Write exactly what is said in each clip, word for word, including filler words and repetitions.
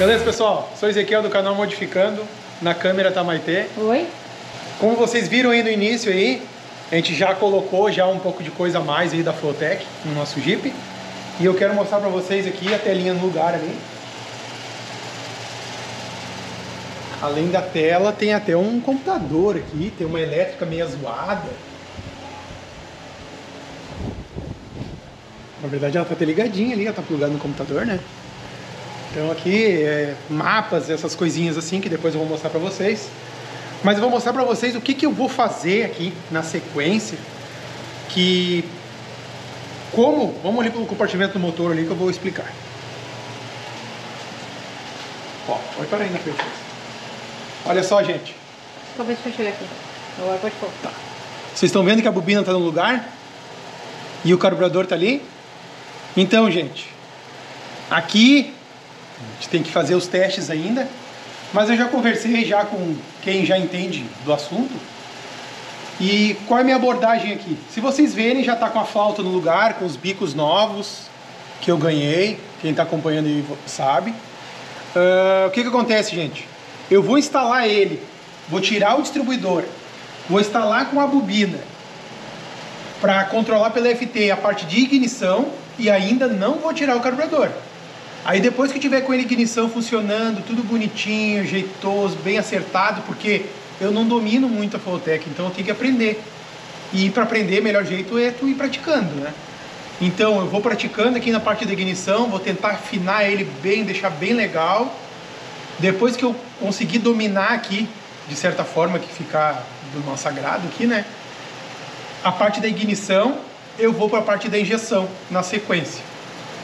Beleza, pessoal? Sou Ezequiel do canal Modificando, na câmera tá Maitê. Oi. Como vocês viram aí no início aí, a gente já colocou já um pouco de coisa a mais aí da Flowtech no nosso Jeep. E eu quero mostrar pra vocês aqui a telinha no lugar ali. Além da tela, tem até um computador aqui, tem uma elétrica meio zoada. Na verdade ela tá até ligadinha ali, ela tá plugada no computador, né? Então aqui, é, mapas, essas coisinhas assim, que depois eu vou mostrar pra vocês. Mas eu vou mostrar pra vocês o que, que eu vou fazer aqui na sequência. Que... Como... Vamos ali pelo compartimento do motor ali que eu vou explicar. Ó, pode parar aí na frente. Olha só, gente. Talvez eu chegue aqui. Agora pode pôr. Tá. Vocês estão vendo que a bobina tá no lugar? E o carburador tá ali? Então, gente, aqui a gente tem que fazer os testes ainda, mas eu já conversei já com quem já entende do assunto. E qual é a minha abordagem aqui? Se vocês verem, já está com a flauta no lugar, com os bicos novos que eu ganhei. Quem está acompanhando aí sabe. Uh, o que que acontece, gente? Eu vou instalar ele, vou tirar o distribuidor, vou instalar com a bobina para controlar pela F T a parte de ignição e ainda não vou tirar o carburador. Aí depois que tiver com a ignição funcionando, tudo bonitinho, jeitoso, bem acertado, porque eu não domino muito a Flowtech, então eu tenho que aprender. E para aprender, o melhor jeito é tu ir praticando, né? Então eu vou praticando aqui na parte da ignição, vou tentar afinar ele bem, deixar bem legal. Depois que eu conseguir dominar aqui, de certa forma, que ficar do nosso agrado aqui, né? A parte da ignição, eu vou para a parte da injeção, na sequência.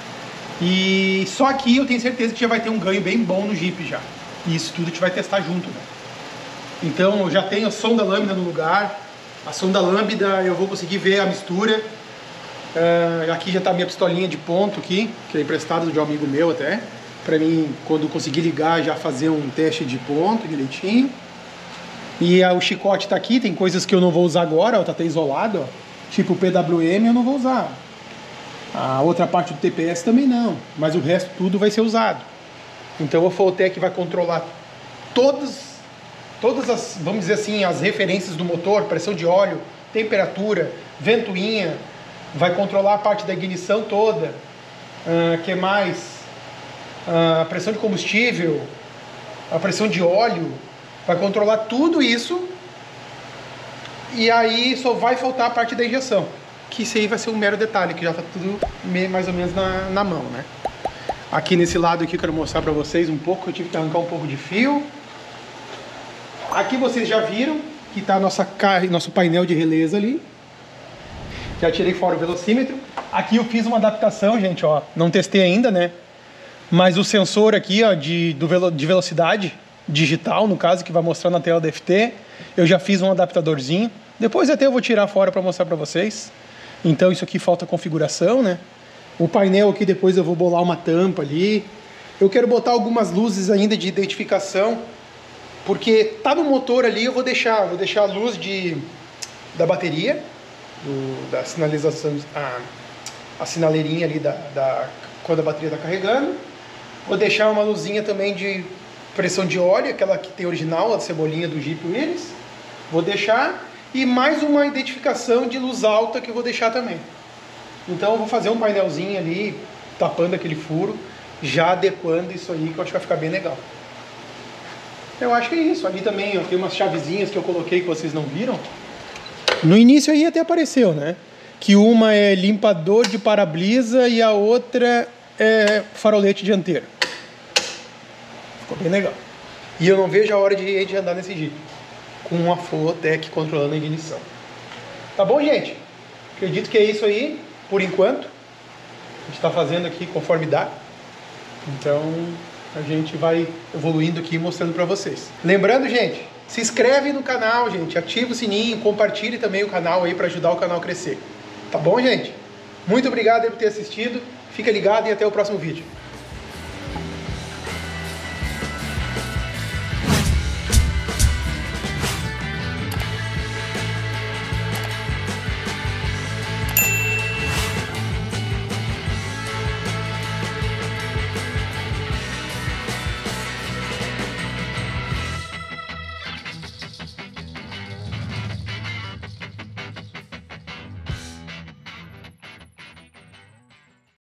E só aqui eu tenho certeza que já vai ter um ganho bem bom no Jeep já. E isso tudo a gente vai testar junto, né? Então eu já tenho a sonda lambda no lugar. A sonda lambda eu vou conseguir ver a mistura. Uh, aqui já está a minha pistolinha de ponto aqui, que é emprestada de um amigo meu até. Para mim, quando conseguir ligar, já fazer um teste de ponto direitinho. E uh, o chicote está aqui, tem coisas que eu não vou usar agora, está até isolado, ó. Tipo o P W M eu não vou usar. A outra parte do T P S também não, mas o resto tudo vai ser usado. Então a Flowtech vai controlar todas, todas as, vamos dizer assim, as referências do motor, pressão de óleo, temperatura, ventoinha, vai controlar a parte da ignição toda, uh, que mais? Uh, a pressão de combustível, a pressão de óleo, vai controlar tudo isso. E aí só vai faltar a parte da injeção, que isso aí vai ser um mero detalhe, que já está tudo mais ou menos na, na mão, né? Aqui nesse lado aqui eu quero mostrar para vocês um pouco, eu tive que arrancar um pouco de fio. Aqui vocês já viram que está nossa nosso painel de relés ali. Já tirei fora o velocímetro. Aqui eu fiz uma adaptação, gente, ó, não testei ainda, né? Mas o sensor aqui, ó, de, do velo, de velocidade digital, no caso, que vai mostrar na tela da F T, eu já fiz um adaptadorzinho. Depois até eu vou tirar fora para mostrar para vocês. Então isso aqui falta configuração, né? O painel aqui depois eu vou bolar uma tampa ali. Eu quero botar algumas luzes ainda de identificação, porque tá no motor ali, eu vou deixar, vou deixar a luz de, da bateria, do, da sinalização, a, a sinaleirinha ali da, da, quando a bateria está carregando. Vou deixar uma luzinha também de pressão de óleo, aquela que tem original, a cebolinha do Jeep Willys. Vou deixar. E mais uma identificação de luz alta que eu vou deixar também. Então eu vou fazer um painelzinho ali, tapando aquele furo, já adequando isso aí, que eu acho que vai ficar bem legal. Eu acho que é isso. Ali também ó, tem umas chavezinhas que eu coloquei que vocês não viram. No início aí até apareceu, né? Que uma é limpador de para-brisa e a outra é farolete dianteiro. Ficou bem legal. E eu não vejo a hora de, de andar nesse Jeep com a Flowtech controlando a ignição. Tá bom, gente? Acredito que é isso aí, por enquanto. A gente está fazendo aqui conforme dá. Então, a gente vai evoluindo aqui, mostrando para vocês. Lembrando, gente, se inscreve no canal, gente. Ativa o sininho, compartilhe também o canal aí para ajudar o canal a crescer. Tá bom, gente? Muito obrigado por ter assistido. Fica ligado e até o próximo vídeo.